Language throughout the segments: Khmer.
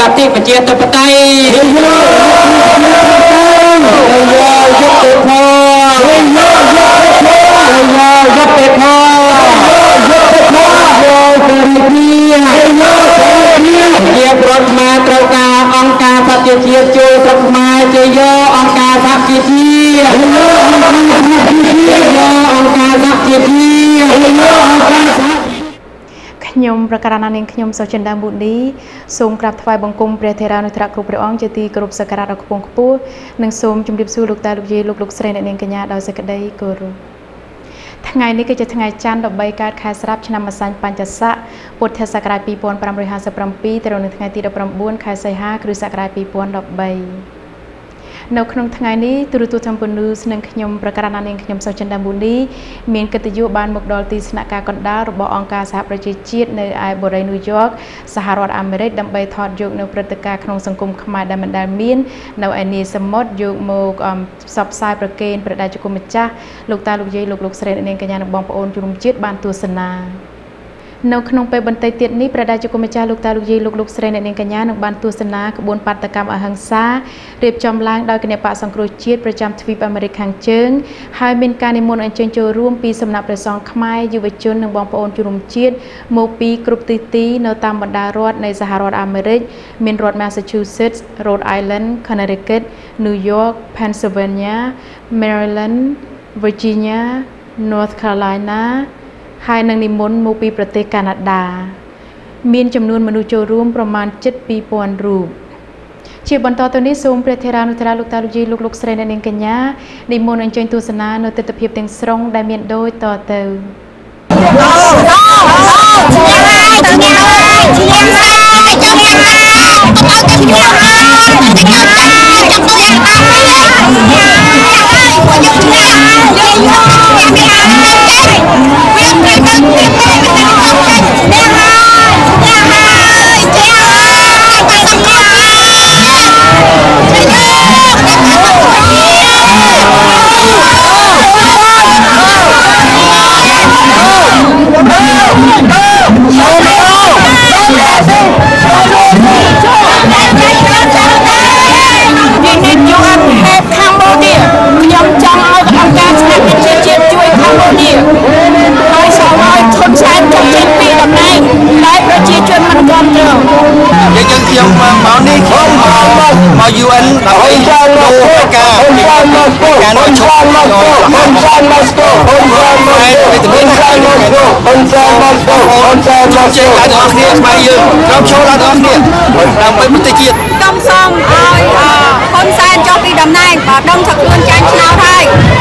ลับที่ประเจียตปไตยเรียบรถมาตรการองค์การพัฒนาเชียร์จูตรมาเจโยองค์การพัฒนาเชียร์องค์การพัฒนาเชียร์ขยมประการนั้นเองขยมโซเชียลดังบุรีส่งกลับถวายบังคมเปรตเทรานุตระกรุปเรองเจตีกรุปสกัดอักพงขปูหนึ่งส่งจุ่มดิบสู้ลูกตาลูกยีลูกเสรนเองกัญญาดาวสกัดได้กรุทั้งไงนี้ก็จะทั้งไงจันดอกใบการขายสลับชนะมาสันปัญจสะปุถะสักราปีปอนปรำบริหารสปรำปีแต่เราในทั้งไงตีดอกปรำบุญขายใส่ห้าคือสักราปีปอนดอกใบในขนมทั้งไงนี้ตุรุตุทำบุญนูสนึงขยมประการนั้นเองขยมสาวจันดาบุรีเมียนกติยุบานมุกดอลตีสนากากอนดาระบบองการสหประชาชาติในไอบริเวณนิวยอร์กสหรัฐอเมริกดำไปทอดยุกในปฏิการขนมสังคมขมายดามันดามีนในไอเนสมดยุกโมกซับไซประเกณฑ์ประดาจุกุมิจ้าลูกตาลูกยีลูกเสรนเองกัญญาบองปอนจุลมจิตบานตัวสนาในขนมไปบนไตเตียนนี้ประดาจุกุมิจ้าลูกตาลูกยีลูกเสรนเองกัญญาบานตัวสนากระบวนปฏิกรรมอหังซาเรียบจอมล้างดาวกันในป่าสังครุจิตประจำทวีปอเมริกันเชิงให้เป็นการนิมนต์อันเชิญโจร่วมปีสำนักประสองขมายยุวชนหนึ่งบองปอนจุลมจิตโมปีกรุปตีในตามบรรดารถในสหรัฐอเมริกมีรัฐแมสซาชูเซตส์โรดไอแลนด์คอนเนตทิคัตนิวยอร์กเพนซิลเวเนียแมริแลนด์เวอร์จิเนียนอร์ทแคโรไลนาให้นางนิมนต์โมปีประเทศแคนาดามีจำนวนมนุษย์โจร่วมประมาณ7 ปีปอนรูปชีบรรทตัวนี้ทรงประเทศรานุตราลูกตาลูกยีลูกเสรนเองกัญญานิมนต์อันเชิญตุสนาโนติตเพียบเต็งสรงได้เมียนโดยต่อเติมายูเอ็นเราให้ดูการน้อยชุบน้อยไปถึงนี้นะเจ้าการออกเนี่ยมายืนเราโชว์เราออกเนี่ยเราไปมุตจิตต้องซ่อมคนแซนเจ้าปีดำแดงก็ต้องถักเงินแจ้งชาวไทย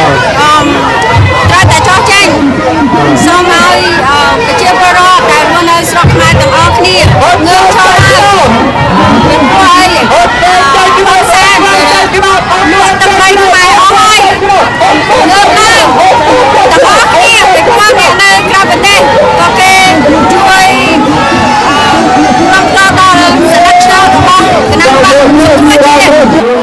เราแต่ชอบแจ้งซ่อมเอากระเจี๊ยบรอดแต่วันนี้สระมาต่างออกเนี่ยเงินชาวไทยเป็นผู้ให้คนแซนนวดตะไคร้ไปเอาไว้เงินนั่งแต่ออกเนี่ยเป็นความเห็นในกราบประเทศก็เกณฑ์ช่วยนำต่อต่อสนับสนุนของคณะกรรมการช่วยเทียบ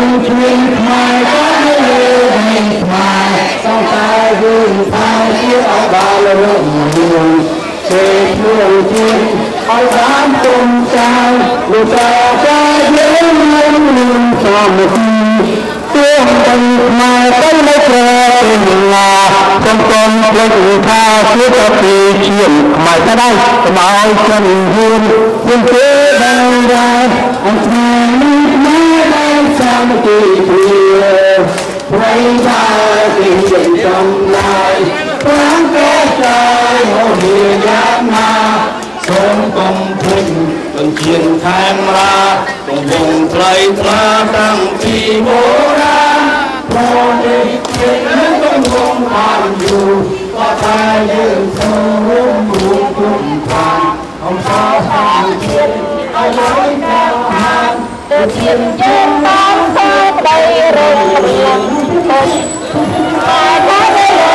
เสียงลูกทีเอาสามตรงใจลูกตาจะเย็นเย็นลืมสามทีตัวมันมาต้องไม่เจอเป็นลาต้องต้องเล่นท่าเชื่อปีเชี่ยนไม่ได้สบายจังเย็นยังเจอได้ได้อันแท้ไม่ได้สามทีเดียวไม่ได้เป็นเช่นจำได้รังแกใจหัวเหียยับมาทรงกองพุ่งจนเชียนแทงราตรงวงไตรตราตั้งที่โบราณพอได้เห็นต้องวงผ่านอยู่ก็ตายยืนทรงรุ่มรุ่มรุ่มผ่านเอาชาวทางเชียนเอาย้อยแก้วหานจะเชียนเย็นน้ำเธอไปเรียนคนตายเพราะไม่เลย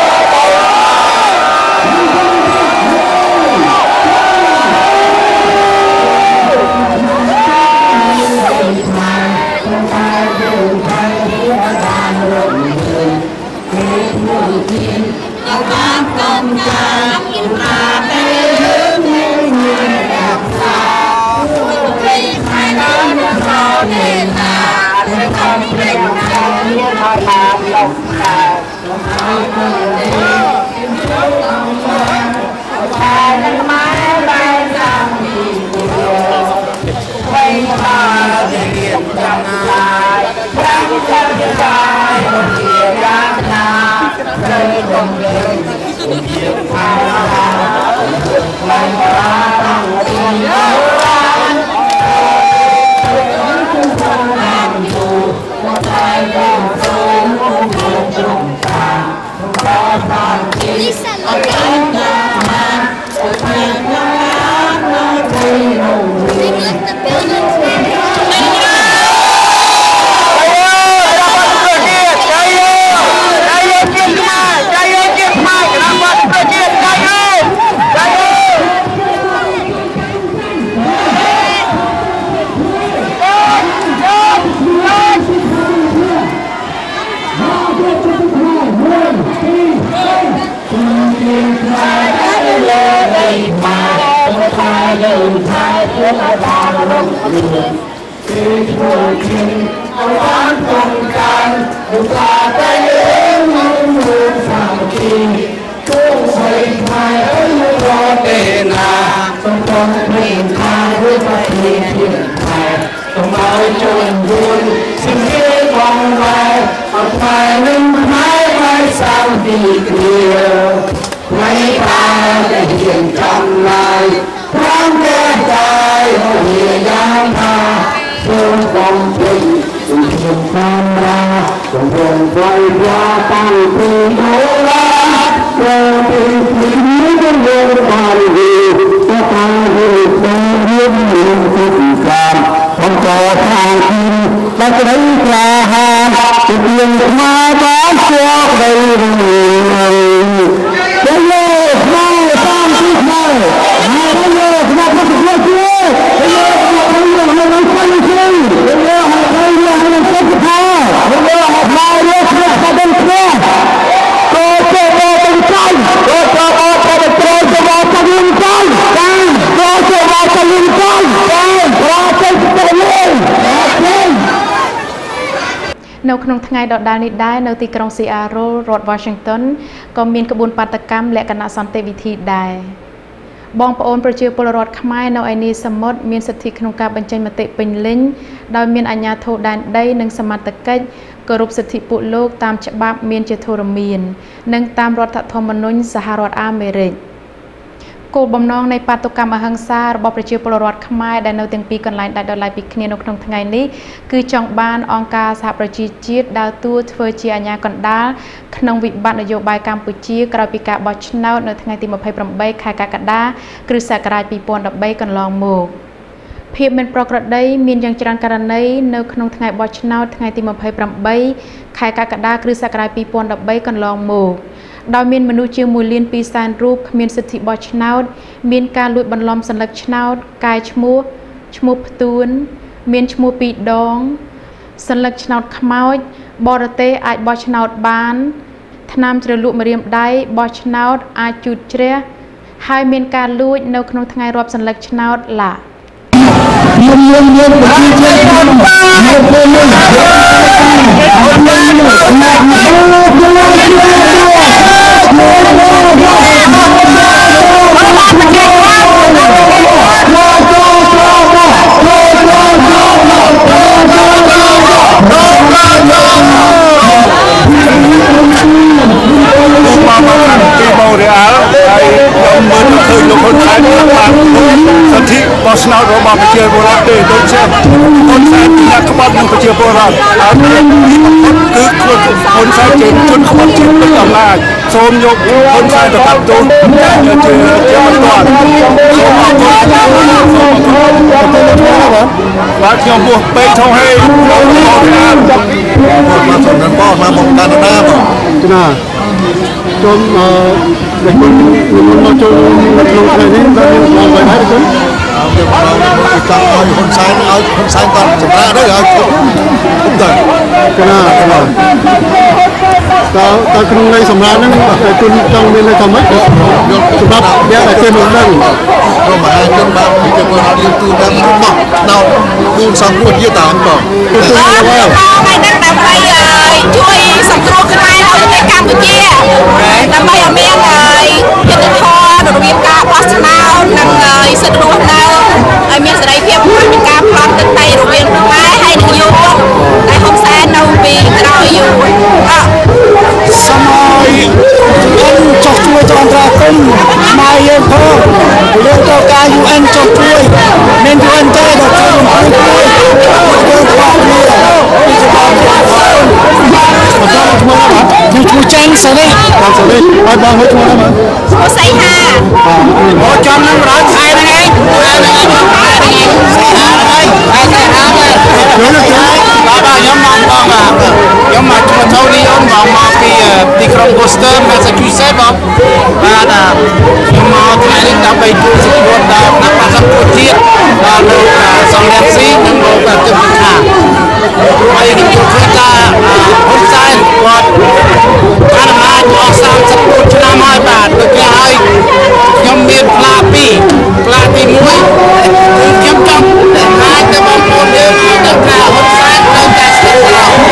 เอาบ้านกองกาอินทราไปยืนในแบบสาวใครใครនៅក្នុងថ្ងៃដដែលនេះដែរនៅទីក្រុង Seattle រដ្ឋ Washington ក៏មានក្បួនបាតកម្មលក្ខណៈសន្តិវិធីដែរបងប្អូនប្រជាពលរដ្ឋខ្មែរនៅឯនីសមុទ្រមានសិទ្ធិក្នុងការបញ្ចេញមតិពេញលេញដោយមានអាជ្ញាធរដែនដីនិងសមត្ថកិច្ចគោរពសិទ្ធិពួកលោកតាមច្បាប់មានជាធរមាននិងតាមរដ្ឋធម្មនុញ្ញសហរដ្ឋអាមេរិកគោលបំណងនៃបាតុកម្មអហិង្សារបស់ប្រជាពលរដ្ឋខ្មែរដែលនៅទាំងពីរកន្លែងដាច់ដោយឡែកពីគ្នានៅក្នុងថ្ងៃនេះគឺចង់បានអង្គការសហប្រជាជាតិដើរតួធ្វើជាអាជ្ញាកណ្ដាលក្នុងវិបត្តិនយោបាយកម្ពុជាក្រោយពីការបោះឆ្នោតនៅថ្ងៃទី28ខែកក្កដាគ្រិស្តសករាជ2013កន្លងមកភាពមិនប្រក្រតីមានយ៉ាងច្រើនករណីនៅក្នុងថ្ងៃបោះឆ្នោតថ្ងៃទី28ខែកក្កដាគ្រិស្តសករាជ2013កន្លងមកដោយមានមនុស្សជាង1.2 លានរូបគ្មានសិទ្ធិបោះឆ្នោតមានការលួចបន្លំសัญลักษณ์ឆ្នោតកែឈ្មោះផ្ទួនមានឈ្មោះ2 ដងសัญลักษณ์ឆ្នោតខ្មោចបរទេសអាចបោះឆ្នោតបានថ្នាំជ្រលក់ម្រាមដៃបោះឆ្នោតអាចជូតជ្រះហើយមានការលួចនៅក្នុងថ្ងៃរាប់សัญลักษณ์ឆ្នោតឡាបោះឆ្នោតរបស់ប្រជាពលរដ្ឋទេដូចជាហ៊ុនសែនជាក្បត់នឹងប្រជាពលរដ្ឋហើយគឺហ៊ុនសែនជាជនក្បត់ជាតិពេញអំណាចសូមយកហ៊ុនសែនទៅដាក់ទោសជាបន្តសូមអរគុណបាទខ្ញុំពោះពេកថោហេមកសំណបមកមកកាណាដាបងណាចូលដែលខ្ញុំមកចូលក្នុងថ្ងៃនេះដល់ខ្ញុំមកហើយគុណយើងចង់ឲ្យហ៊ុនសែនគាត់សម្រាប់ទៅឲ្យគុំទៅកណាតើក្នុងន័យសម្រាប់ហ្នឹងគុណចង់មានន័យថាម៉េចសម្រាប់អ្នកដែលគេមិនដឹងព្រោះមហាជនបានពីពលរដ្ឋយើងទូទាំងមកដល់គូសង្គ្រោះជាតាមបងគឺថ្ងៃហ្នឹងដើម្បីជួយសង្គ្រោះខ្មែរនៅប្រទេសកម្ពុជាដើម្បីឲ្យមានយុត្តិធម៌រវាងការបោះឆ្នោតនិងសិទ្ធិរស់នៅឲ្យមានសេរីភាពក្នុងការផ្លន់ទឹកដីរវាងខ្មែរហើយនិងយុវជន Tony on មកពីទីក្រុង Boston Massachusetts បងបាទខ្ញុំមកថ្ងៃនេះដើម្បីជួយសង្គ្រោះដល់អ្នកបាត់សម្ពុជាតិដល់លោកសំរងស៊ីនិងលោកកឹមសុខាហើយខ្ញុំជួយការហ៊ុនសែនគាត់បានអំណាចអស់30ឆ្នាំហើយបាទដូចគេឲ្យខ្ញុំមានផ្លា2ផ្លាទី1គឺខ្ញុំចង់អាចទៅបងប្អូនយើងឲ្យដឹងថាហ៊ុនសែននៅតែស្ថិតក្រោម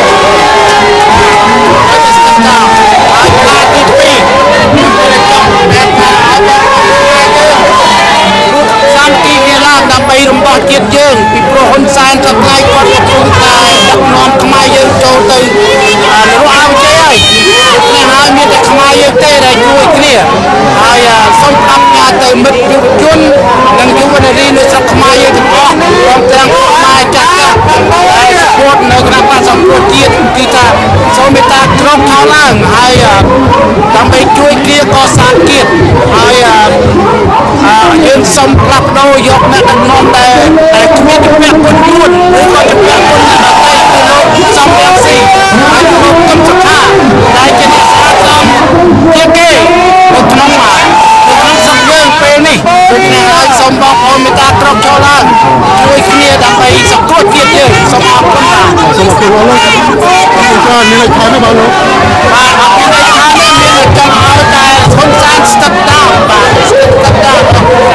ហើយផ្លាទី2ខ្ញុំក៏ចង់បានថាឲ្យបងប្អូនយើងសាមគ្គីគ្នាឡើងដើម្បីរំដោះជាតិយើងពីព្រោះហ៊ុនសែនក៏ថ្ងៃគាត់កំពុងតែដឹកនាំខ្មែរយើងចូលទៅនរោអវជ័យហើយដូច្នេះហើយមានតែខ្មែរយើងទេដែលជួយគ្នាហើយសូមអបអរទៅមិត្តយុវជននិងយុវនារីនៅស្រុកខ្មែរយើងទាំងអស់ព្រមទាំងខ្មែរចាស់ហើយស្ពតនៅគណៈបក្សសង្គ្រោះជាតិគឺថាសូមមេត្តាក្រមថោឡើងហើយដើម្បីជួយគ្នាកសាងជាតិហើយយើងសូមផ្លាស់ប្ដូរយកអ្នកដឹកនាំដែលគ្មានជំនះគុណយួនឬក៏ជំនះគុណអ្នកដទៃគឺលោកសំរងស៊ីហើយលោកកឹមសុខាដែលជាអ្នកស្អាតសំជាគេនៅក្នុងស្រុកយើងពេលនេះដូច្នេះហើយសូមបងប្អូនមេត្តាក្រមចូលឡើងជួយគ្នាដើម្បីសង្គ្រោះជាតិយើងសូមអរគុណបាទសូមអរគុណលោកខ្ញុំមានលេខថែមបងលោកបាទអរគុណលេខថែមមានចង់ឲ្យតែហ៊ុនសែនស្ទឹកដោនបាទស្ទឹកដោន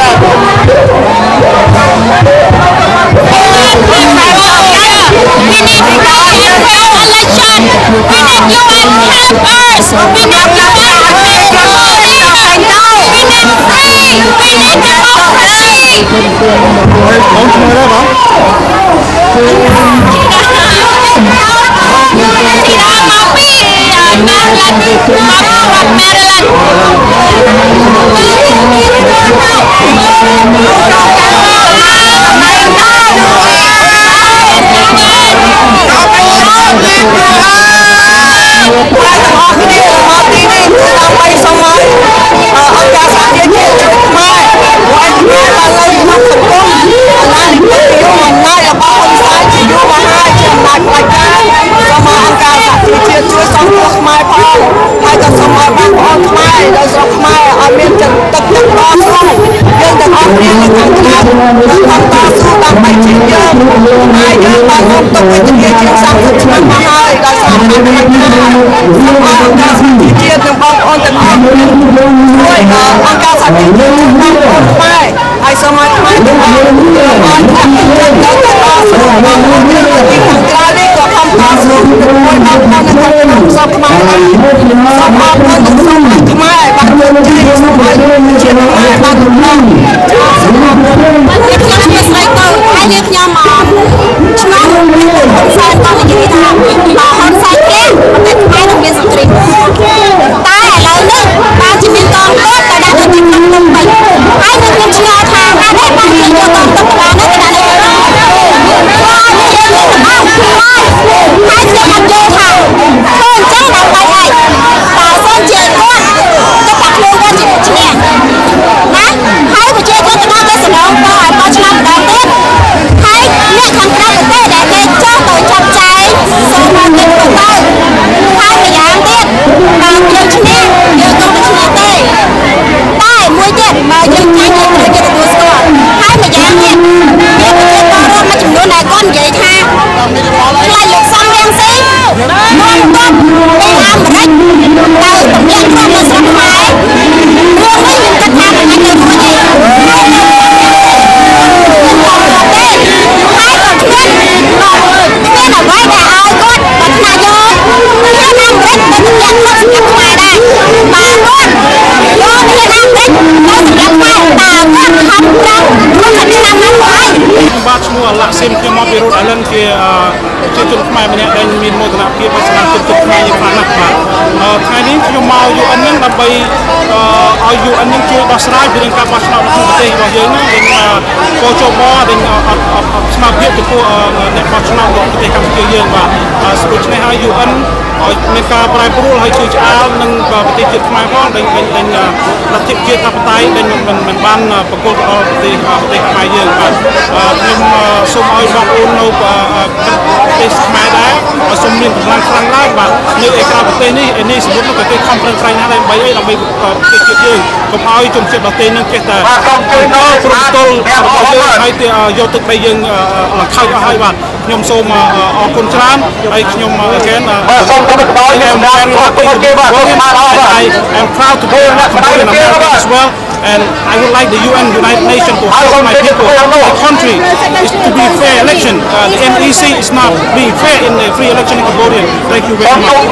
ខ្ញុំមកពីរ៉ូតអាឡឹនជាជនខ្មែរម្នាក់ដែលមានមោទនភាពហើយស្នាភាពទឹកខ្មែរយ៉ាងខ្លាំងណាស់បាទថ្ងៃនេះខ្ញុំមក UN នឹងដើម្បីឲ្យ UN នឹងជួយដោះស្រាយពីរឿងការបោះឆ្នោតក្នុងប្រទេសរបស់យើងនឹងកោជបដែលស្មារតីចំពោះអ្នកបោះឆ្នោតរបស់ប្រទេសកម្ពុជាយើងបាទដូច្នេះហើយ UN ឲ្យមានការប្រែប្រួលឲ្យជួយឆ្អាលនឹងប្រទេសជាតិខ្មែរផងដែលលទ្ធិជាតិធិបតេយ្យដែលមិនបានប្រគល់ដល់ប្រទេសខ្មែរយើងបាទខ្ញុំសូមឲ្យបងប្អូននៅប្រទេសខ្មែរដែរឲ្យសូមមានកម្លាំងខ្លាំងឡើងបាទនៅឯក្រៅប្រទេសនេះសមុទ្រក៏គេខំប្រឹងប្រែងណាស់ដើម្បីប្រទេសជាតិយើងកុំឲ្យជនជាតិដទៃនឹងចេះតែព្រមទល់របស់យើងហើយទៅយកទឹកដីយើងឡើងខៅអស់ហើយបាទខ្ញុំសូមអរគុណច្រើនហើយខ្ញុំagainសូមគោរពដល់ខ្ញុំគេបាទ I am proud to be in America as well and I would like the United Nations to help my people the country is to be fair election the NEC is not being fair in the free election in Cambodia thank you very much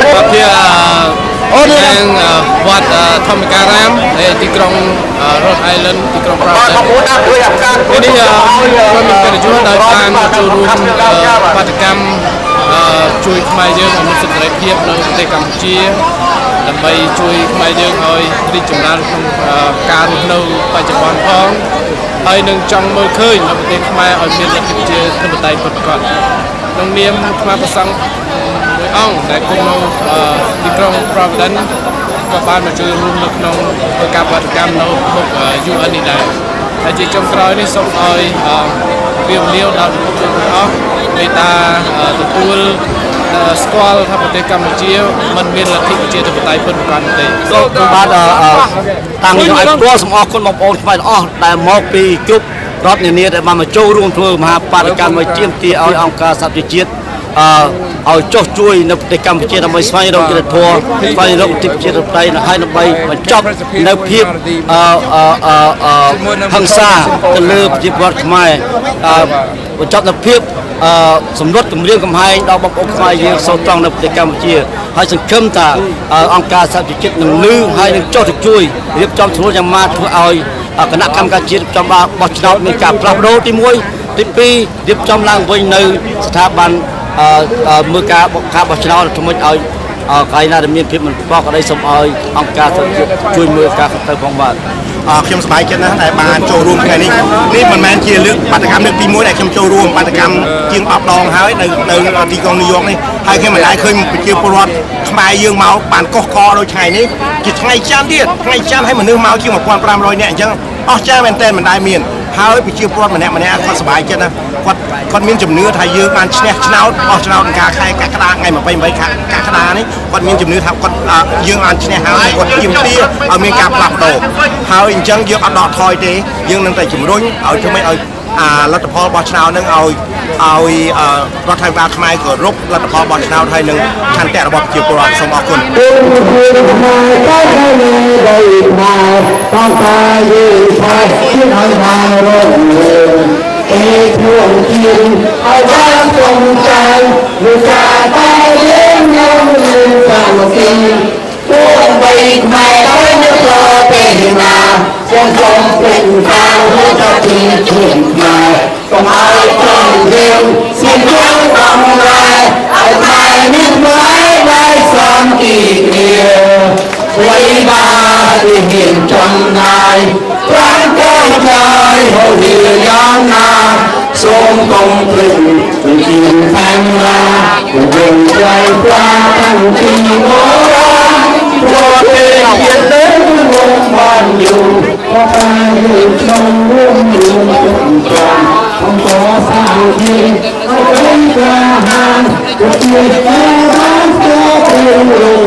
និងវត្តធម្មការរាមទីក្រុង Rhode Island ទីក្រុង Providence នេះខ្ញុំមានកិត្តិយសដោយបានចូលរួមបាតកម្មជួយខ្មែរយើងឲ្យមានសិទ្ធិសេរីភាពនៅប្រទេសកម្ពុជាដើម្បីជួយខ្មែរយើងឲ្យរីកចម្រើនក្នុងការរស់នៅបច្ចុប្បន្នផងហើយនឹងចង់មើលឃើញនៅប្រទេសខ្មែរឲ្យមានលទ្ធិប្រជាធិបតេយ្យពិតប្រាកដក្នុងនាមខ្មែរប្រសង់មួយអង្គដែលគង់នៅទីក្រុង Providence ក៏បានមកជួយរួមនៅក្នុងការបាតកម្មនៅមុខ UN នេះដែរហើយជាចុងក្រោយនេះសូមឲ្យវាវលាវដល់លោកទាំងអស់មេត្តាទទួលស្គាល់ថាប្រទេសកម្ពុជាមិនមានលទ្ធិប្រជាធិបតេយ្យពិតប្រាកដទេសូមបាទតាំងនេះឲ្យផ្ទាល់សូមអរគុណបងប្អូនខ្មែរទាំងអស់ដែលមកពីគ្រប់រដ្ឋនានាដែលបានមកចូលរួមធ្វើមហាបាតកម្មមួយទាមទារឲ្យអង្គការសហប្រជាជាតិឲ្យចុះជួយនៅប្រទេសកម្ពុជាដើម្បីស្វែងរកយុត្តិធម៌ស្វែងរកលទ្ធិប្រជាធិបតេយ្យហើយដើម្បីបញ្ចប់នៅភាពហិង្សាទៅលើប្រជាពលរដ្ឋខ្មែរបញ្ចប់នៅភាពសម្លុតគម្រាមកំហែងដល់បងប្អូនខ្មែរយើងសូវត្រង់នៅប្រទេសកម្ពុជាហើយសង្ឃឹមថាអង្គការសហប្រជាជាតិនឹងលឺហើយនឹងចុះទៅជួយរៀបចំស្រួលយ៉ាងម៉េចធ្វើឲ្យគណៈកម្មការជាតិរៀបចំបោះឆ្នោតមានការផ្លាស់ប្ដូរទី1ទី2រៀបចំឡើងវិញនៅស្ថាប័នមើលការបោះឆ្នោតធ្វើម៉េចឲ្យកន្លែងណាដែលមានភាពមិនប្រកបក្តីសូមឲ្យអង្គការសហជាតិជួយមើលការខុសត្រូវផងបាទខ្ញុំសប្បាយចិត្តណាស់ដែលបានចូលរួមថ្ងៃនេះមិនមែនជាលើកបាតកម្មលើកទី1ដែលខ្ញុំចូលរួមបាតកម្មជាង10ដងហើយនៅទីក្រុងញូវយ៉កនេះហើយខ្ញុំមិនដែលឃើញប្រជាពលរដ្ឋខ្មែរយើងមកបានកុសកដូចថ្ងៃនេះជាថ្ងៃច័ន្ទទៀតថ្ងៃច័ន្ទឲ្យមនុស្សមកជាង1500នាក់អញ្ចឹងអស្ចារ្យមែនទែនមិនដែលមានហើយប្រជាពលរដ្ឋម្នាក់គាត់សប្បាយចិត្តណាគាត់មានជំនឿថាយើងបានឈ្នះឆ្នោតអស់ឆ្នោតការខែកក្កដាថ្ងៃ28កក្កដានេះគាត់មានជំនឿថាយើងបានឈ្នះហើយគាត់ទាមទារឲ្យមានការផ្លាស់ប្ដូរហើយអញ្ចឹងយើងអត់ដកថយទេយើងនឹងតែជំរុញឲ្យធ្វើម៉េចឲ្យលទ្ធផលរបស់ឆ្នោតនឹងឲ្យរដ្ឋាភិបាលខ្មែរគោរពលទ្ធផលរបស់ឆ្នោតហើយនឹងឆន្ទៈរបស់ប្រជាពលរដ្ឋសូមអរគុណខ្លួនជាឲ្យបានត្រង់ใจវិសាតែយើងនឹងមានសាមគ្គីពួកបីខ្មែរឲ្យនៅរកពេលណាសូមពេញខាងទៅទីជួយខ្មែរកុំឲ្យត្រង់យើងមានយើងបំរើឲ្យខ្មែរនេះមកដោយសាមគ្គីគ្នាអ្វីបានទីមានចំណាយប្រាំកូនចាយហូរយ៉ាងណាសូមកុំភ្លេចវិជាខាងណាយើងใจផ្លាតាំងពីបុរាណព្រោះទេជាតិនឹងមកបានយូរក៏បានយើងក្នុងរួមប្រាំអង្គសាជាឲ្យក្រាហានគឺជាបានចូលរួម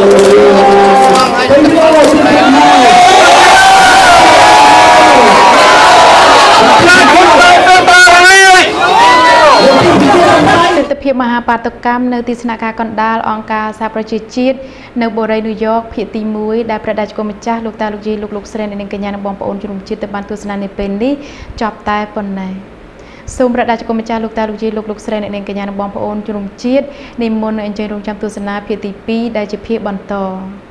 ភាពមហាបាតុកម្មនៅទីស្នាក់ការកណ្ដាលអង្គការសហប្រជាជាតិនៅបូរីញូវយ៉កភាគទី1ដែលព្រះតេជគុណម្ចាស់លោកតាលោកយាយលោកស្រីនិងកញ្ញានិងបងប្អូនជនជាតិទៅបានទស្សនានៅពេលនេះចប់តែប៉ុណ្ណេះសូមព្រះតេជគុណម្ចាស់លោកតាលោកយាយលោកស្រីនិងកញ្ញានិងបងប្អូនជនជាតិនិមន្តអញ្ជើញរងចាំទស្សនាភាគទី2ដែលជាភាគបន្ត